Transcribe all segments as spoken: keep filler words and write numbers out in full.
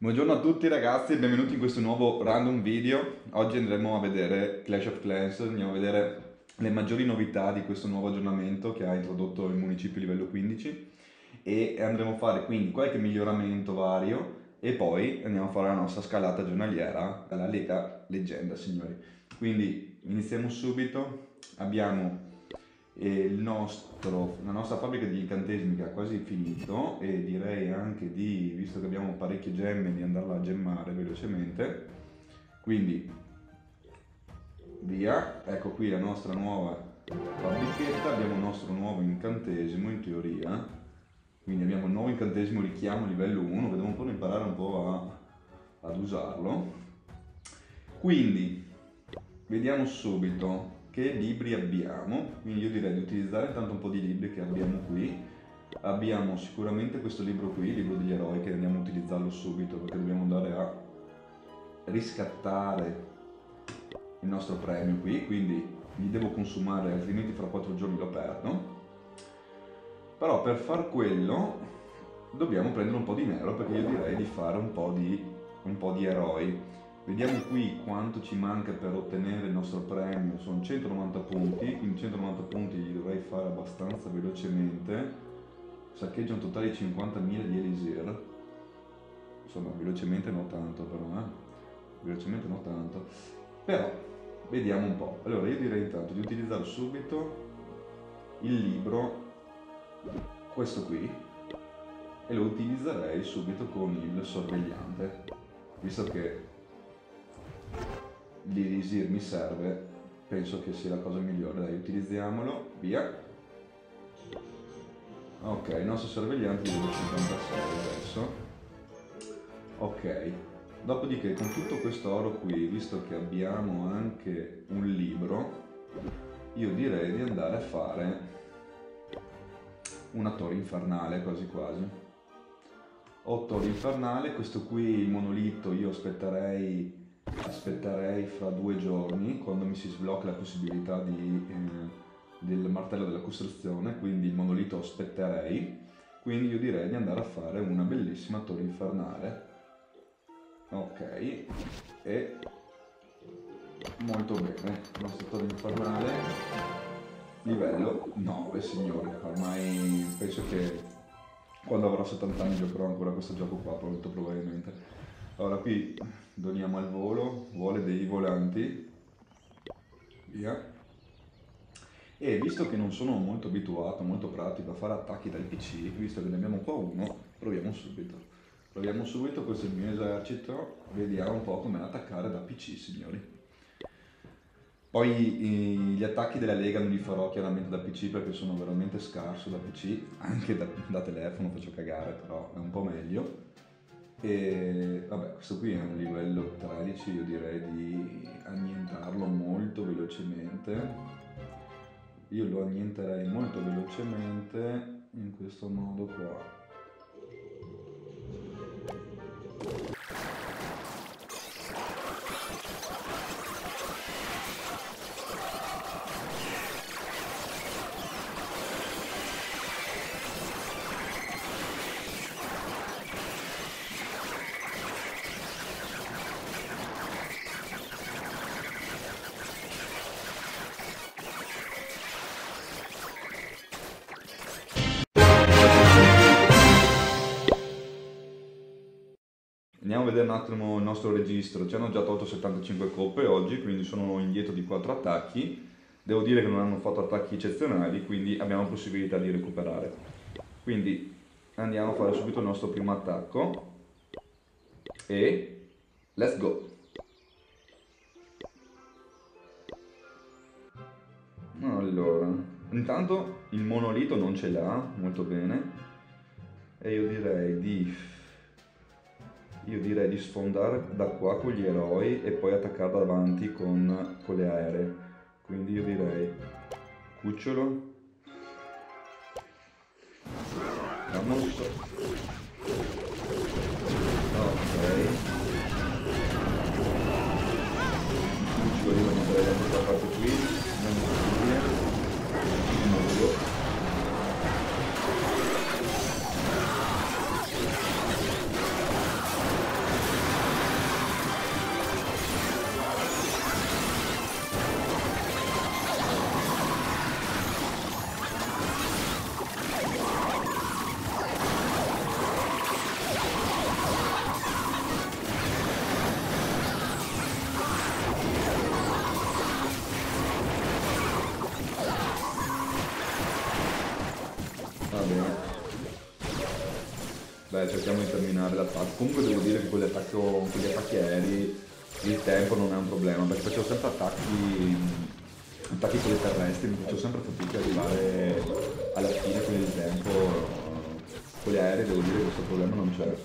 Buongiorno a tutti ragazzi e benvenuti in questo nuovo random video. Oggi andremo a vedere Clash of Clans, andiamo a vedere le maggiori novità di questo nuovo aggiornamento che ha introdotto il municipio livello quindici e andremo a fare quindi qualche miglioramento vario e poi andiamo a fare la nostra scalata giornaliera alla Lega Leggenda, signori. Quindi iniziamo subito, abbiamo e il nostro, la nostra fabbrica di incantesimi che ha quasi finito e direi anche di, visto che abbiamo parecchie gemme, di andarla a gemmare velocemente. Quindi via, ecco qui la nostra nuova fabbrichetta, abbiamo il nostro nuovo incantesimo in teoria, quindi abbiamo il nuovo incantesimo richiamo livello uno, vedremo un po' di imparare un po' a, ad usarlo. Quindi vediamo subito che libri abbiamo, quindi io direi di utilizzare intanto un po' di libri che abbiamo qui. Abbiamo sicuramente questo libro qui, il libro degli eroi, che andiamo a utilizzarlo subito perché dobbiamo andare a riscattare il nostro premio qui, quindi li devo consumare altrimenti fra quattro giorni lo perdo. Però per far quello dobbiamo prendere un po' di nero perché io direi di fare un po' di, un po' di eroi. Vediamo qui quanto ci manca per ottenere il nostro premio, sono centonovanta punti, quindi centonovanta punti li dovrei fare abbastanza velocemente. Saccheggio un totale di cinquantamila di Elisir, insomma velocemente non tanto però, eh? velocemente non tanto, però vediamo un po'. Allora io direi intanto di utilizzare subito il libro, questo qui, e lo utilizzerei subito con il sorvegliante, visto che l'Elisir mi serve, penso che sia la cosa migliore. Dai, utilizziamolo, via. Ok, il nostro sorvegliante è livello cinquantasei adesso. Ok, dopodiché con tutto questo oro qui, visto che abbiamo anche un libro, io direi di andare a fare una torre infernale quasi quasi. Ho torre infernale, questo qui il monolito io aspetterei aspetterei fra due giorni quando mi si sblocca la possibilità di, eh, del martello della costruzione, quindi il monolito aspetterei, quindi io direi di andare a fare una bellissima torre infernale. Ok, e molto bene, la nostra torre infernale livello nove, signori. Ormai penso che quando avrò settanta anni giocherò ancora a questo gioco qua, molto probabilmente. Allora qui doniamo al volo, vuole dei volanti, via. E visto che non sono molto abituato, molto pratico a fare attacchi dal P C, visto che ne abbiamo qua uno, proviamo subito. Proviamo subito, questo è il mio esercito, vediamo un po' come attaccare da P C, signori. Poi i, gli attacchi della Lega non li farò chiaramente da P C perché sono veramente scarso da P C, anche da, da telefono faccio cagare, però è un po' meglio. E vabbè, questo qui è un livello tredici, io direi di annientarlo molto velocemente. Io lo annienterei molto velocemente in questo modo qua. Andiamo a vedere un attimo il nostro registro, ci hanno già tolto settantacinque coppe oggi, quindi sono indietro di quattro attacchi. Devo dire che non hanno fatto attacchi eccezionali, quindi abbiamo possibilità di recuperare. Quindi andiamo a fare subito il nostro primo attacco e let's go! Allora, intanto il monolito non ce l'ha, molto bene, e io direi di... Io direi di sfondare da qua con gli eroi e poi attaccare davanti con, con le aeree. Quindi io direi cucciolo. Vamos. Ok. Cucciolo io lo metterei da questa parte qui. Non possibile. Muoio. bene. Beh, cerchiamo di terminare l'attacco. Comunque devo dire che con gli attacchi, con gli attacchi aerei il tempo non è un problema, perché facevo sempre attacchi, attacchi con le terrestri, mi faccio sempre fatica ad arrivare alla fine con il tempo. Con gli aerei devo dire che questo problema non c'è.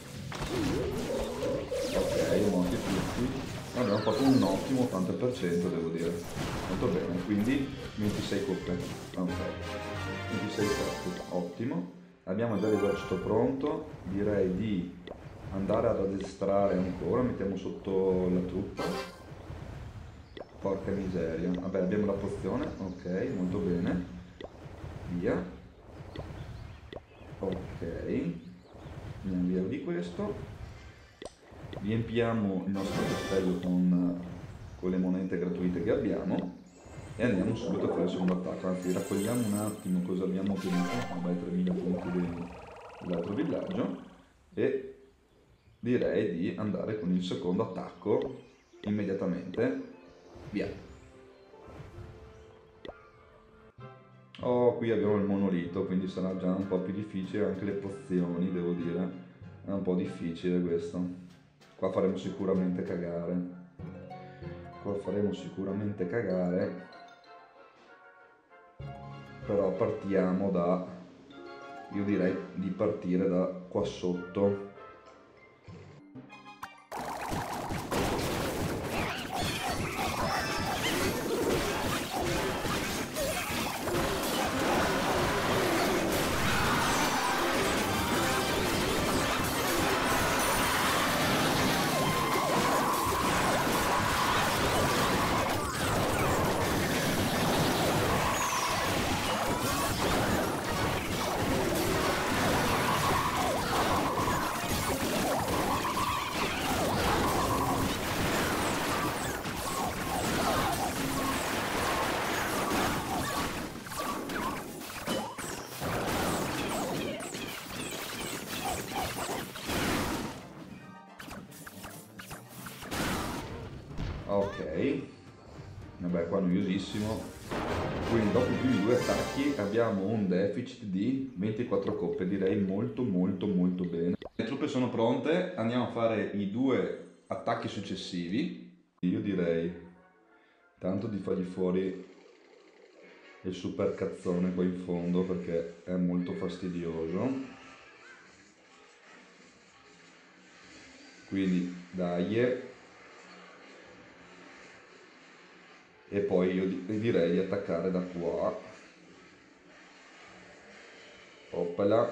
Ok, morti tutti. Abbiamo fatto un ottimo ottanta per cento, devo dire. Molto bene, quindi ventisei coppe. Ok, ventisei coppe, ottimo. Abbiamo già l'esercito pronto, direi di andare ad addestrare ancora, mettiamo sotto la truppa. Porca miseria. Vabbè, abbiamo la pozione, ok, molto bene. Via. Ok, andiamo via di questo. Riempiamo il nostro castello con, con le monete gratuite che abbiamo e andiamo subito a fare il secondo attacco. Anzi, raccogliamo un attimo cosa abbiamo ottenuto, vabbè, tremila punti dell'altro villaggio, e direi di andare con il secondo attacco immediatamente. Via. Oh, qui abbiamo il monolito, quindi sarà già un po' più difficile, anche le pozioni, devo dire, è un po' difficile questo. Qua faremo sicuramente cagare. Qua faremo sicuramente cagare. Però partiamo da... Io direi di partire da qua sotto. Ok, vabbè, qua noiosissimo. Quindi dopo i primi due attacchi abbiamo un deficit di ventiquattro coppe, direi molto molto molto bene. Le truppe sono pronte, andiamo a fare i due attacchi successivi. Io direi tanto di fargli fuori il super cazzone qua in fondo perché è molto fastidioso. Quindi dai. E poi io direi di attaccare da qua. Oppala.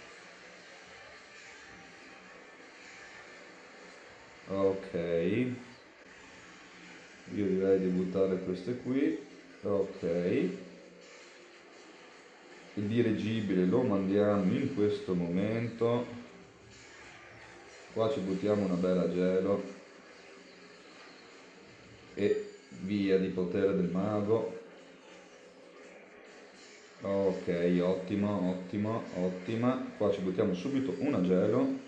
Ok, io direi di buttare queste qui. Ok, il dirigibile lo mandiamo in questo momento. Qua ci buttiamo una bella gelo e via di potere del mago. Ok, ottimo, ottimo, ottima. Qua ci buttiamo subito una gelo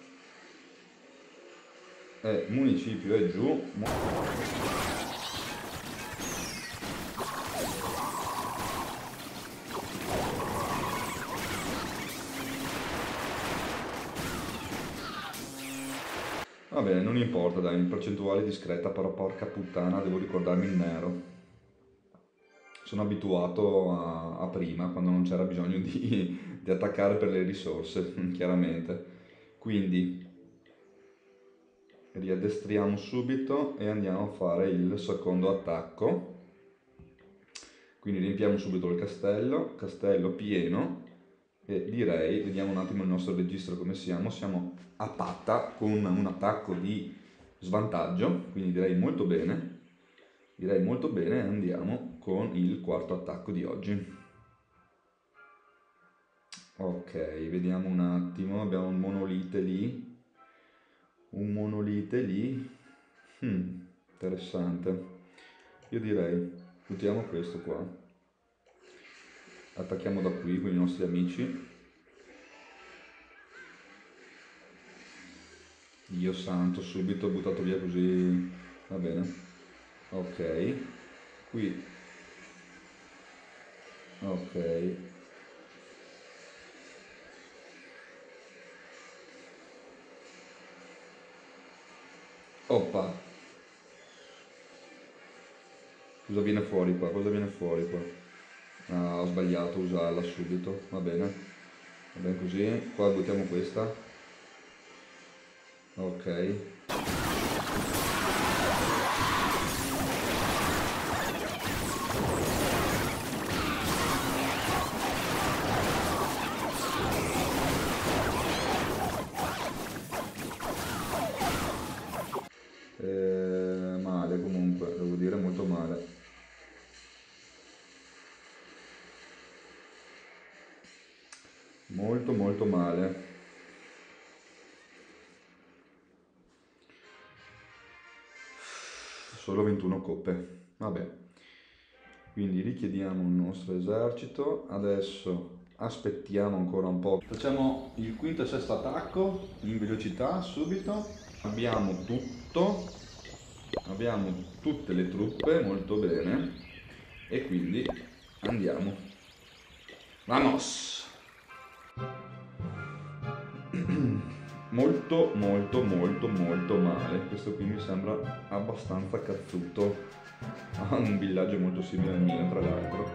e municipio è giù. Va bene, non importa, dai, in percentuale discreta, però porca puttana, devo ricordarmi il nero. Sono abituato a, a prima, quando non c'era bisogno di, di attaccare per le risorse, chiaramente. Quindi riaddestriamo subito e andiamo a fare il secondo attacco. Quindi riempiamo subito il castello, castello pieno, e direi, vediamo un attimo il nostro registro come siamo, siamo a patta con un attacco di svantaggio, quindi direi molto bene, direi molto bene, e andiamo con il quarto attacco di oggi. Ok, vediamo un attimo, abbiamo un monolite lì, un monolite lì, hmm, interessante, io direi, buttiamo questo qua. Attacchiamo da qui con i nostri amici. Dio santo, subito buttato via così. Va bene. Ok. Qui. Ok. Oppa. Cosa viene fuori qua? Cosa viene fuori qua? Ah, ho sbagliato a usarla subito. Va bene. Va bene così. Qua buttiamo questa. Ok. Eh, male comunque, devo dire molto male. Molto molto male. Solo ventuno coppe. Vabbè. Quindi richiediamo il nostro esercito. Adesso aspettiamo ancora un po'. Facciamo il quinto e sesto attacco in velocità subito. Abbiamo tutto. Abbiamo tutte le truppe, molto bene. E quindi andiamo. Vamos! Molto molto molto molto male. Questo qui mi sembra abbastanza cazzuto. Ha un villaggio molto simile al mio, tra l'altro.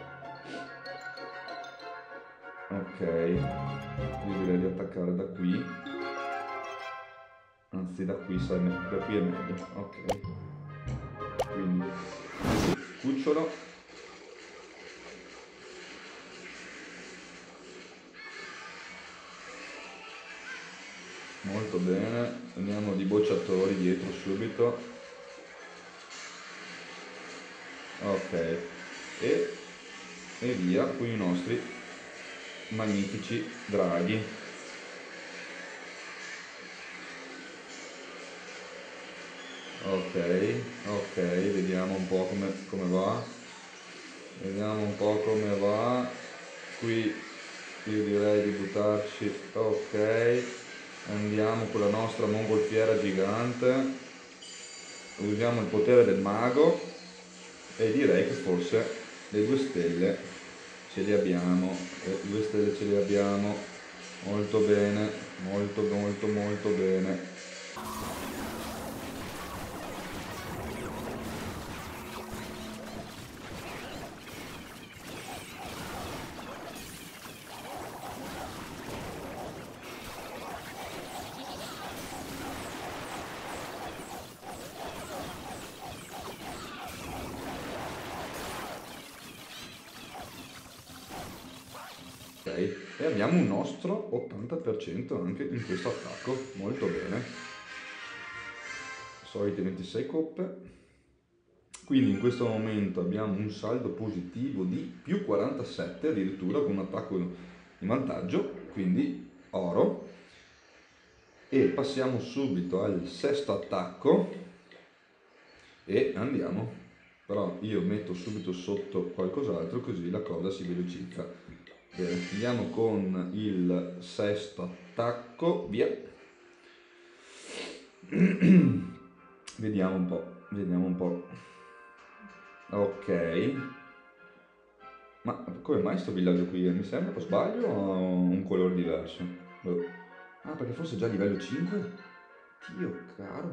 Ok, io direi di attaccare da qui. Anzi, da qui, sai, da qui è meglio. Ok. Quindi cucciolo. Molto bene, andiamo di bocciatori dietro subito. Ok, e, e via con i nostri magnifici draghi. Ok, ok, vediamo un po' come, come va. Vediamo un po' come va. Qui io direi di buttarci. Ok. Andiamo con la nostra mongolfiera gigante, usiamo il potere del mago e direi che forse le due stelle ce le abbiamo, le due stelle ce le abbiamo, molto bene, molto molto molto bene. E abbiamo un nostro ottanta per cento anche in questo attacco, molto bene. Solite ventisei coppe. Quindi in questo momento abbiamo un saldo positivo di più quarantasette addirittura con un attacco in vantaggio, quindi oro. E passiamo subito al sesto attacco e andiamo. Però io metto subito sotto qualcos'altro così la cosa si velocizza. Bene, andiamo con il sesto attacco, via. Vediamo un po', vediamo un po'. Ok. Ma come mai sto villaggio qui? Mi sembra, o sbaglio, o ha un colore diverso? Ah, perché forse è già livello cinque? Dio caro.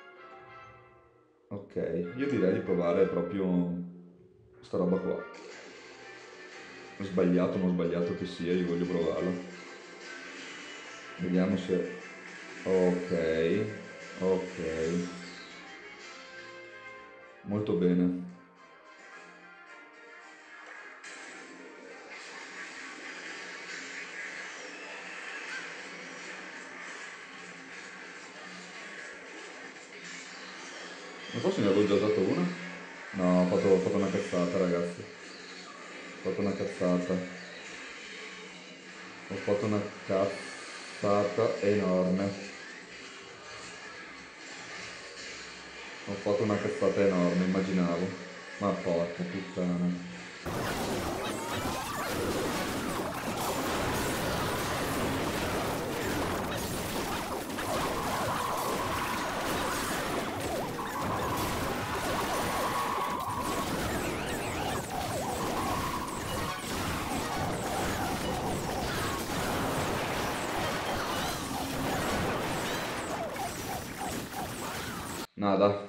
Ok, io direi di provare proprio sta roba qua. Sbagliato o non sbagliato che sia, io voglio provarlo. Vediamo se... Ok, ok. Molto bene. Non so se ne avevo già usato una. No, ho fatto, ho fatto una cazzata, ragazzi. Ho fatto una cazzata. Ho fatto una cazzata enorme. Ho fatto una cazzata enorme, immaginavo. Ma porca puttana. Nada.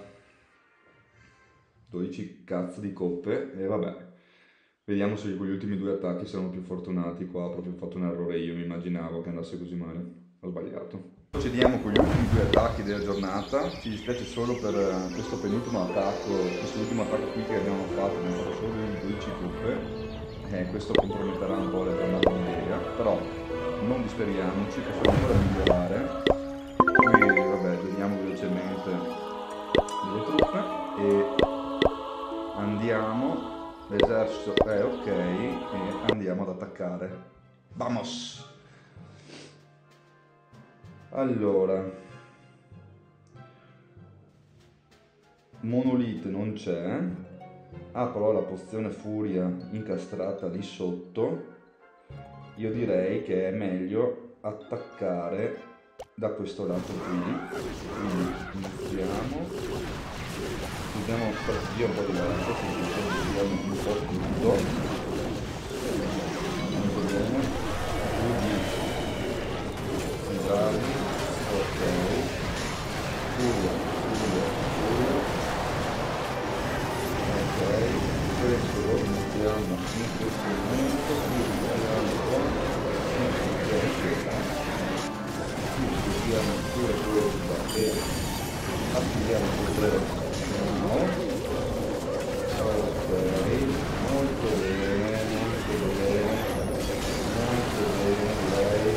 dodici cazzo di coppe e vabbè. Vediamo se con gli ultimi due attacchi siamo più fortunati. Qua ho proprio fatto un errore io, mi immaginavo che andasse così male. Ho sbagliato. Procediamo con gli ultimi due attacchi della giornata. Ci dispiace solo per questo penultimo attacco, questo ultimo attacco qui che abbiamo fatto, abbiamo fatto solo dodici coppe. Eh, questo comprometterà un po' la giornata di Lega, però non disperiamoci, possiamo ancora migliorare. Qui vabbè, vediamo velocemente le truppe e andiamo, l'esercito è ok e andiamo ad attaccare. Vamos! Allora, Monolite non c'è, ha però la pozione furia incastrata lì sotto. Io direi che è meglio attaccare da questo lato qui, quindi iniziamo, usiamo strategia un po' diversa, quindi usiamo un po' tutto, molto bene, quindi centrali, ok, furia, furia, furia, ok, questo lo iniziamo in questo momento, quindi andiamo qua, usiamo pure questa e attiviamo queste no. Ok, molto bene, molto bene, molto bene lei.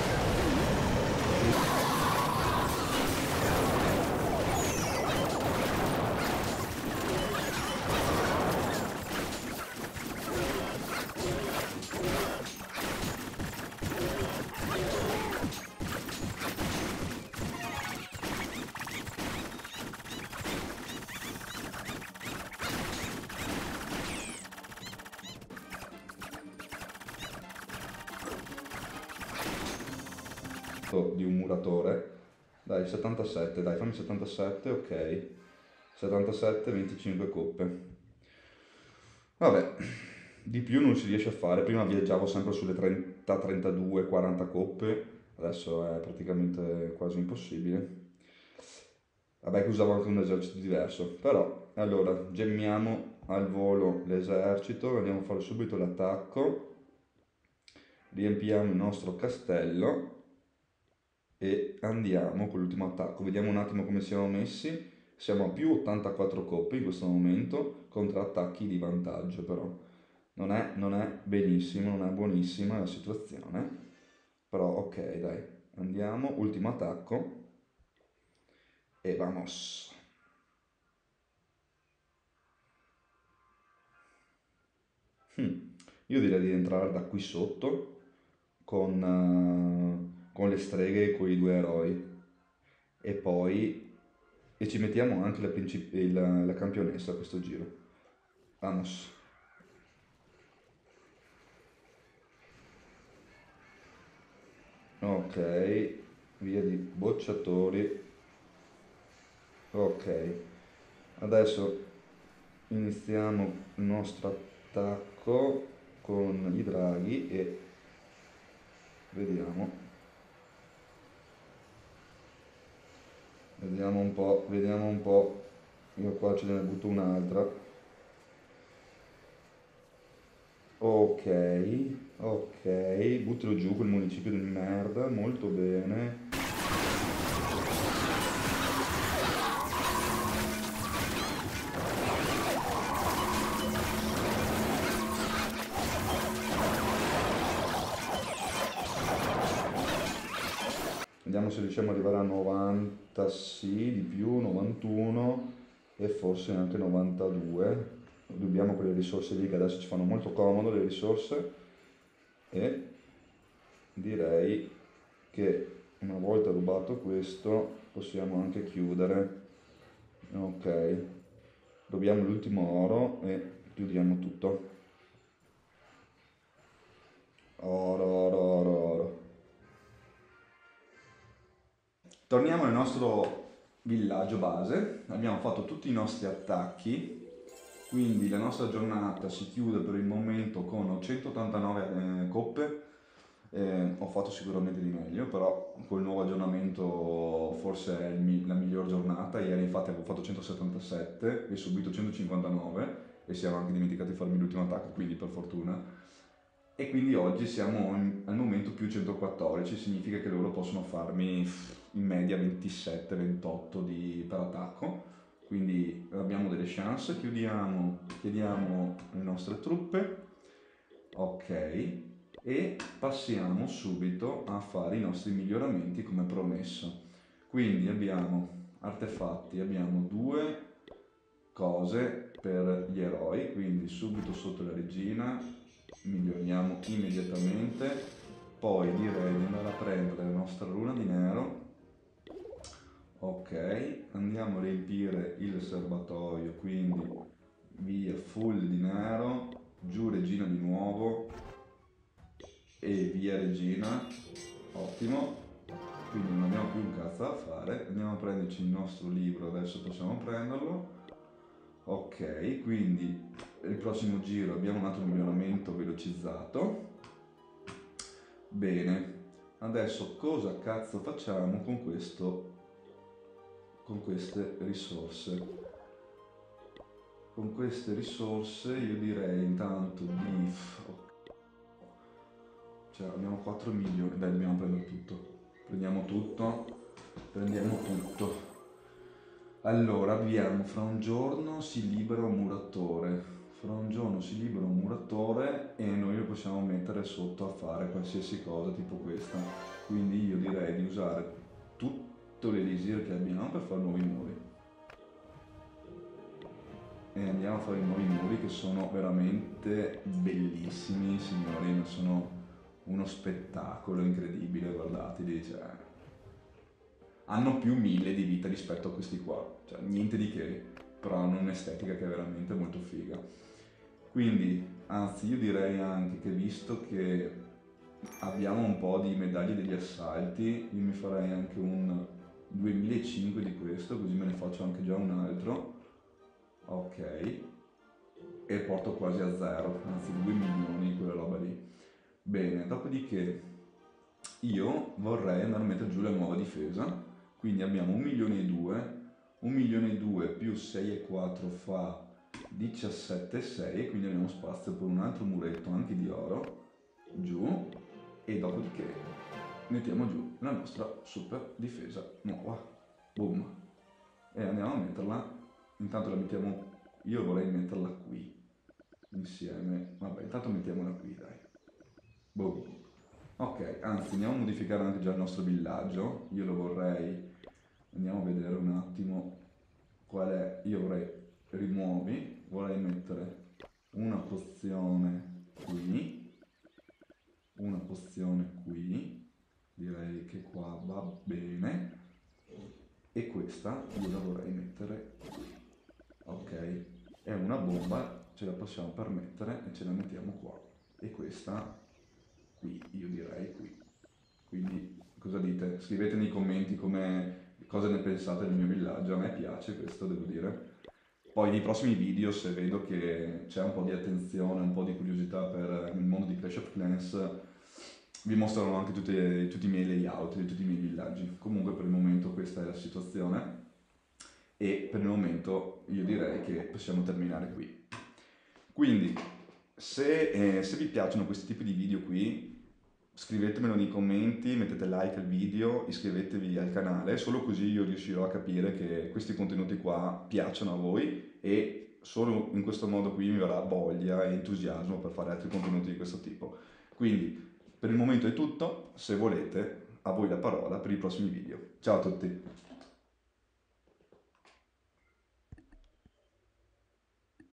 Di un muratore, dai settantasette, dai fammi settantasette, ok, settantasette, venticinque coppe, vabbè, di più non si riesce a fare. Prima viaggiavo sempre sulle trenta, trentadue, quaranta coppe, adesso è praticamente quasi impossibile. Vabbè che usavo anche un esercito diverso, però allora gemmiamo al volo l'esercito, andiamo a fare subito l'attacco, riempiamo il nostro castello e andiamo con l'ultimo attacco. Vediamo un attimo come siamo messi. Siamo a più ottantaquattro coppe in questo momento, contro attacchi di vantaggio però. Non è, non è benissimo, non è buonissima la situazione. Però ok, dai, andiamo, ultimo attacco. E vamos. Hmm. Io direi di entrare da qui sotto con, uh, con le streghe e con i due eroi. E poi e ci mettiamo anche la, princip- il- la campionessa a questo giro. Vamos. Ok, via di bocciatori. Ok, adesso iniziamo il nostro attacco con i draghi e vediamo. Vediamo un po', vediamo un po'. Io qua ce ne butto un'altra. Ok, ok, buttalo giù quel municipio di merda, molto bene. Vediamo se riusciamo ad arrivare a novanta, sì, di più, novantuno e forse anche novantadue. Dobbiamo quelle risorse lì che adesso ci fanno molto comodo, le risorse, e direi che una volta rubato questo possiamo anche chiudere. Ok, rubiamo l'ultimo oro e chiudiamo tutto. Oro, oro, oro, oro. Torniamo nel nostro villaggio base, abbiamo fatto tutti i nostri attacchi, quindi la nostra giornata si chiude per il momento con centottantanove eh, coppe, Eh, ho fatto sicuramente di meglio, però col nuovo aggiornamento forse è il mi- la miglior giornata. Ieri infatti avevo fatto centosettantasette e subito centocinquantanove e siamo anche dimenticati di farmi l'ultimo attacco, quindi per fortuna. E quindi oggi siamo in- al momento più centoquattordici, significa che loro possono farmi pff, in media ventisette ventotto di, per attacco. Quindi abbiamo delle chance, chiudiamo, chiediamo le nostre truppe, ok, e passiamo subito a fare i nostri miglioramenti come promesso. Quindi abbiamo artefatti, abbiamo due cose per gli eroi, quindi subito sotto la regina miglioriamo immediatamente. Poi direi di andare a prendere la nostra runa di nero. Ok, andiamo a riempire il serbatoio, quindi via full di nero, giù regina di nuovo e via regina, ottimo. Quindi non abbiamo più un cazzo da fare, andiamo a prenderci il nostro libro, adesso possiamo prenderlo. Ok, quindi il prossimo giro abbiamo un altro miglioramento velocizzato. Bene, adesso cosa cazzo facciamo con questo, con queste risorse? Con queste risorse io direi intanto di... Cioè abbiamo quattro milioni, dai dobbiamo prendere tutto. Prendiamo tutto, prendiamo tutto. Allora abbiamo fra un giorno si libera un muratore. Fra un giorno si libera un muratore e noi lo possiamo mettere sotto a fare qualsiasi cosa tipo questa. Quindi io direi di usare tutto l'elisir che abbiamo per fare nuovi muri. E andiamo a fare i nuovi muri che sono veramente bellissimi, signori, ma sono uno spettacolo incredibile, guardateli, cioè, hanno più mille di vita rispetto a questi qua, cioè niente di che, però hanno un'estetica che è veramente molto figa. Quindi, anzi, io direi anche che visto che abbiamo un po' di medaglie degli assalti, io mi farei anche un duemilacinquecento di questo, così me ne faccio anche già un altro. Ok, e porto quasi a zero, anzi due milioni, quella roba lì. Bene, dopodiché io vorrei andare a mettere giù la nuova difesa, quindi abbiamo un milione e due, un milione e due più sei e quattro fa diciassette e sei, quindi abbiamo spazio per un altro muretto anche di oro, giù, e dopodiché mettiamo giù la nostra super difesa nuova, boom, e andiamo a metterla, intanto la mettiamo, io vorrei metterla qui, insieme, vabbè, intanto mettiamola qui, dai, boom. Ok, anzi andiamo a modificare anche già il nostro villaggio, io lo vorrei, andiamo a vedere un attimo qual è, io vorrei rimuovi, vorrei mettere una pozione qui, una pozione qui, direi che qua va bene, e questa io la vorrei mettere qui, ok, è una bomba, ce la possiamo permettere e ce la mettiamo qua, e questa qui, io direi qui. Quindi cosa dite? Scrivete nei commenti come, cosa ne pensate del mio villaggio, a me piace questo, devo dire. Poi nei prossimi video, se vedo che c'è un po' di attenzione, un po' di curiosità per il mondo di Clash of Clans, vi mostrerò anche tutti, tutti i miei layout di tutti i miei villaggi. Comunque per il momento questa è la situazione e per il momento io direi che possiamo terminare qui. Quindi se, eh, se vi piacciono questi tipi di video qui, scrivetemelo nei commenti, mettete like al video, iscrivetevi al canale, solo così io riuscirò a capire che questi contenuti qua piacciono a voi e solo in questo modo qui mi verrà voglia e entusiasmo per fare altri contenuti di questo tipo. Quindi per il momento è tutto, se volete a voi la parola per i prossimi video. Ciao a tutti!